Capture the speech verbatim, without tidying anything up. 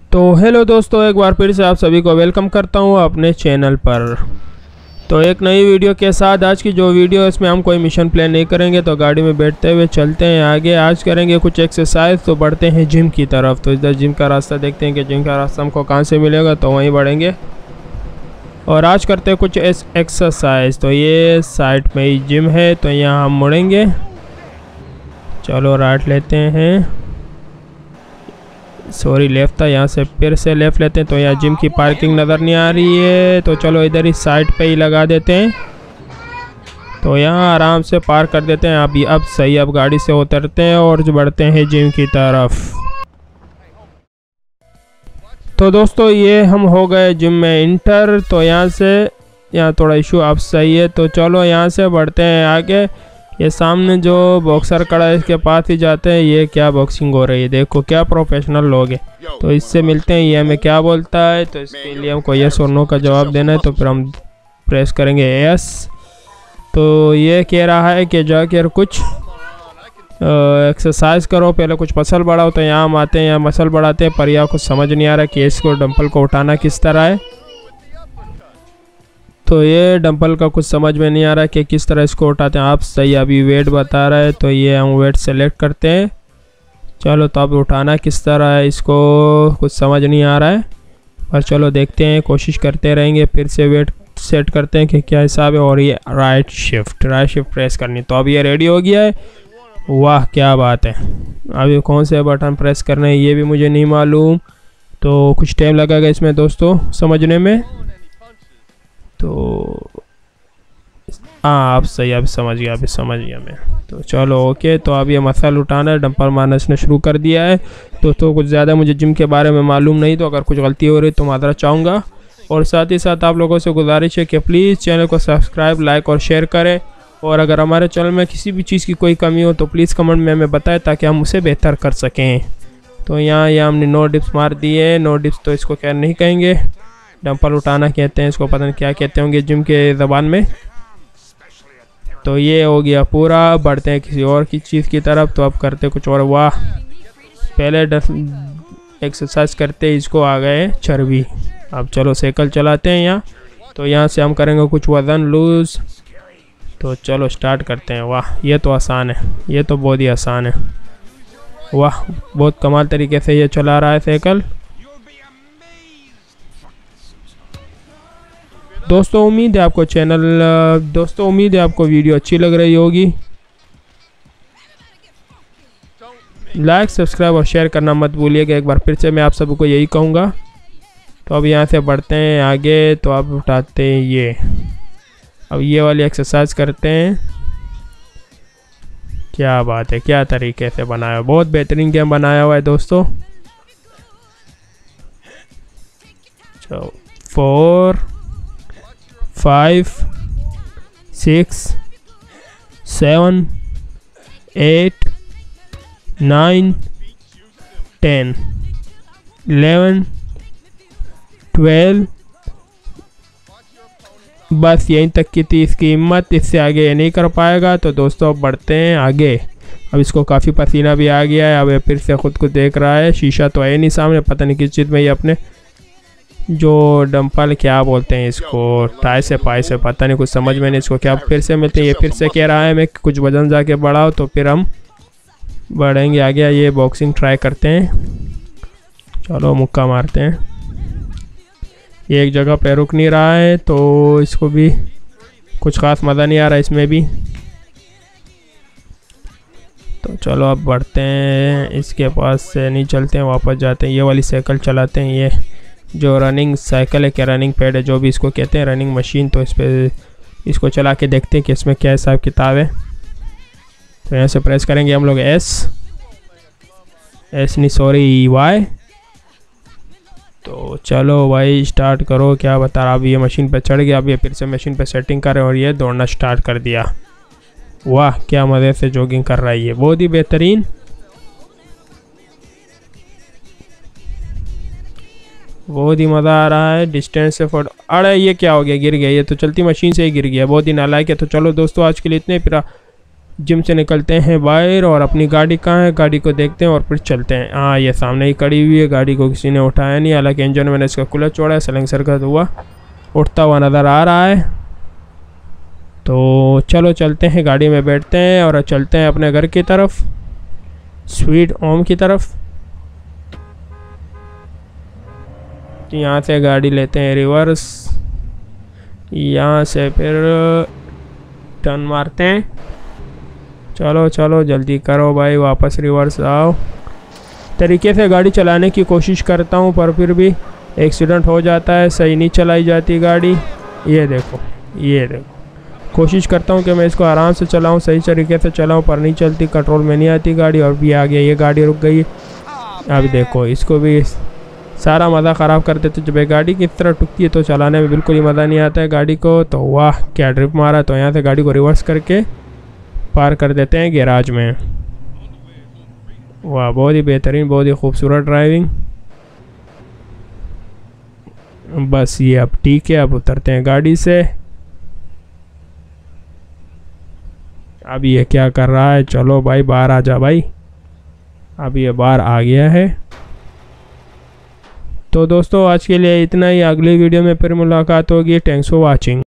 तो हेलो दोस्तों, एक बार फिर से आप सभी को वेलकम करता हूं अपने चैनल पर। तो एक नई वीडियो के साथ आज की जो वीडियो है इसमें हम कोई मिशन प्लान नहीं करेंगे, तो गाड़ी में बैठते हुए चलते हैं आगे। आज करेंगे कुछ एक्सरसाइज, तो बढ़ते हैं जिम की तरफ। तो इधर जिम का रास्ता देखते हैं कि जिम का रास्ता हमको कहाँ से मिलेगा, तो वहीं बढ़ेंगे और आज करते हैं कुछ एक्सरसाइज। तो ये साइड में ही जिम है, तो यहाँ हम मुड़ेंगे। चलो राइट लेते हैं, सॉरी लेफ़्ट था, यहाँ से फिर से लेफ़्ट लेते हैं। तो यहाँ जिम की पार्किंग नज़र नहीं आ रही है, तो चलो इधर ही साइड पे ही लगा देते हैं। तो यहाँ आराम से पार्क कर देते हैं। अभी अब सही, अब गाड़ी से उतरते हैं और बढ़ते हैं जिम की तरफ। तो दोस्तों ये हम हो गए जिम में इंटर। तो यहाँ से यहाँ थोड़ा इशू अब सही है, तो चलो यहाँ से बढ़ते हैं आगे। ये सामने जो बॉक्सर खड़ा है इसके पास ही जाते हैं। ये क्या बॉक्सिंग हो रही है, देखो क्या प्रोफेशनल लोग हैं। तो इससे मिलते हैं, ये हमें क्या बोलता है। तो इसके लिए हमको यस और नो का जवाब देना है, तो फिर हम प्रेस करेंगे यस। तो ये कह रहा है कि जाकर कुछ एक्सरसाइज करो, पहले कुछ मसल बढ़ाओ। तो यहाँ हम आते हैं, यहाँ मसल बढ़ाते हैं, पर यहाँ कुछ समझ नहीं आ रहा कि इसको डंपल को उठाना किस तरह है। तो ये डंपल का कुछ समझ में नहीं आ रहा कि किस तरह इसको उठाते हैं। आप सही, अभी वेट बता रहा है, तो ये हम वेट सेलेक्ट करते हैं। चलो तो अब उठाना किस तरह है, इसको कुछ समझ नहीं आ रहा है, पर चलो देखते हैं, कोशिश करते रहेंगे। फिर से वेट सेट करते हैं कि क्या हिसाब है। और ये right shift right shift press करनी। तो अब ये रेडी हो गया है। वाह क्या बात है। अभी कौन से बटन प्रेस करने हैं ये भी मुझे नहीं मालूम, तो कुछ टाइम लगेगा इसमें दोस्तों समझने में। तो हाँ आप सही, अभी समझ गया अभी समझ गया मैं। तो चलो ओके। तो अब ये मसल उठाना है, डंपल मारना इसने शुरू कर दिया है। दोस्तों कुछ ज़्यादा मुझे जिम के बारे में मालूम नहीं, तो अगर कुछ गलती हो रही तो माजरत चाहूँगा। और साथ ही साथ आप लोगों से गुजारिश है कि प्लीज़ चैनल को सब्सक्राइब, लाइक और शेयर करें। और अगर हमारे चैनल में किसी भी चीज़ की कोई कमी हो तो प्लीज़ कमेंट में हमें बताएं, ताकि हम उसे बेहतर कर सकें। तो यहाँ यहाँ हमने नो डिप्स मार दिए। नो डिप्स तो इसको क्या नहीं कहेंगे, डंपल उठाना कहते हैं इसको, पता नहीं क्या कहते होंगे जिम के ज़बान में। तो ये हो गया पूरा। बढ़ते हैं किसी और की चीज़ की तरफ, तो अब करते कुछ और। वाह, पहले एक्सरसाइज करते इसको आ गए चर्बी। अब चलो साइकिल चलाते हैं यहाँ। तो यहाँ से हम करेंगे कुछ वज़न लूज़। तो चलो स्टार्ट करते हैं। वाह ये तो आसान है, ये तो बहुत ही आसान है। वाह बहुत कमाल तरीके से ये चला रहा है साइकिल। दोस्तों उम्मीद है आपको चैनल दोस्तों उम्मीद है आपको वीडियो अच्छी लग रही होगी। लाइक, सब्सक्राइब और शेयर करना मत भूलिएगा। एक बार फिर से मैं आप सबको यही कहूँगा। तो अब यहाँ से बढ़ते हैं आगे। तो अब उठाते हैं ये, अब ये वाली एक्सरसाइज करते हैं। क्या बात है, क्या तरीके से बनाया, बहुत बेहतरीन गेम बनाया हुआ है दोस्तों। चलो four five six seven eight nine ten eleven twelve, बस यहीं तक की थी इसकी हिम्मत, इससे आगे ये नहीं कर पाएगा। तो दोस्तों अब बढ़ते हैं आगे। अब इसको काफ़ी पसीना भी आ गया है। अब ये फिर से ख़ुद को देख रहा है, शीशा तो है नहीं सामने, पता नहीं किस चीज़ में ये अपने जो डंपल क्या बोलते हैं इसको, टाई से पाई से, पता नहीं कुछ समझ में नहीं इसको क्या फिर से मिलते हैं। ये फिर से कह रहा है मैं कुछ वजन जाके बढ़ाओ, तो फिर हम बढ़ेंगे आगे। ये बॉक्सिंग ट्राई करते हैं। चलो मुक्का मारते हैं। ये एक जगह पे रुक नहीं रहा है, तो इसको भी कुछ ख़ास मज़ा नहीं आ रहा इसमें भी। तो चलो अब बढ़ते हैं, इसके पास से नहीं चलते हैं, वापस जाते हैं। ये वाली साइकिल चलाते हैं, ये जो रनिंग साइकिल है, क्या रनिंग पैड है जो भी इसको कहते हैं, रनिंग मशीन। तो इस पर इसको चला के देखते हैं कि इसमें क्या हिसाब किताब है। तो यहाँ से प्रेस करेंगे हम लोग एस एस नहीं सॉरी वाई। तो चलो भाई स्टार्ट करो, क्या बता रहा। अब ये मशीन पे चढ़ गया। अब ये फिर से मशीन पे सेटिंग करें और ये दौड़ना स्टार्ट कर दिया। वाह क्या मज़े से जॉगिंग कर रहा है ये, बहुत ही बेहतरीन। बहुत ही मज़ा आ रहा है। डिस्टेंस से फोटो, अरे ये क्या हो गया, गिर गया। ये तो चलती मशीन से ही गिर गया, बहुत ही नालायक है। तो चलो दोस्तों आज के लिए इतने, फिर जिम से निकलते हैं बाहर और अपनी गाड़ी कहाँ है, गाड़ी को देखते हैं और फिर चलते हैं। हाँ ये सामने ही खड़ी हुई है, गाड़ी को किसी ने उठाया नहीं, हालांकि इंजन मैंने इसका कूलर छोड़ा है, सलेंसर का हुआ उठता हुआ नज़र आ रहा है। तो चलो चलते हैं, गाड़ी में बैठते हैं और चलते हैं अपने घर की तरफ, स्वीट होम की तरफ। यहाँ से गाड़ी लेते हैं रिवर्स, यहाँ से फिर टर्न मारते हैं। चलो चलो जल्दी करो भाई, वापस रिवर्स आओ। तरीके से गाड़ी चलाने की कोशिश करता हूँ पर फिर भी एक्सीडेंट हो जाता है, सही नहीं चलाई जाती गाड़ी। ये देखो ये देखो, कोशिश करता हूँ कि मैं इसको आराम से चलाऊँ, सही तरीके से चलाऊँ, पर नहीं चलती, कंट्रोल में नहीं आती गाड़ी। और भी आ गया, ये गाड़ी रुक गई। अब देखो इसको भी सारा मज़ा ख़राब कर देते। जब एक गाड़ी की तरह टुकती है तो चलाने में बिल्कुल ही मज़ा नहीं आता है गाड़ी को। तो वाह क्या ड्रिप मारा। तो यहाँ से गाड़ी को रिवर्स करके पार कर देते हैं गैराज में। वाह बहुत ही बेहतरीन, बहुत ही खूबसूरत ड्राइविंग। बस ये अब ठीक है, अब उतरते हैं गाड़ी से। अब ये क्या कर रहा है, चलो भाई बाहर आ जा भाई। अब ये बाहर आ गया है। तो दोस्तों आज के लिए इतना ही, अगली वीडियो में फिर मुलाकात होगी। Thanks for watching.